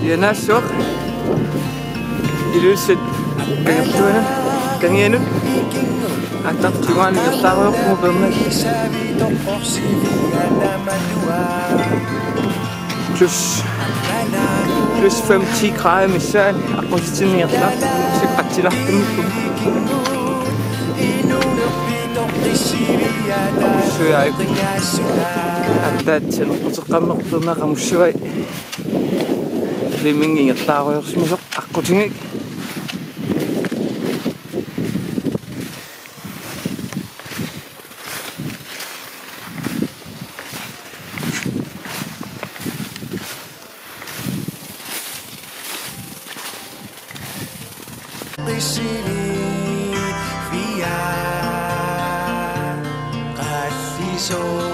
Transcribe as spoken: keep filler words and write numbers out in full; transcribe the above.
Yanasok ilusit kayaktuana kangenut atak cuman ketawa ko bermak plus plus femti grader misal ako sinirla sikatilahtun suya atat sinqutqammertuna qamussuai limingin taawayersumisaq aqutingik di sini via kasih so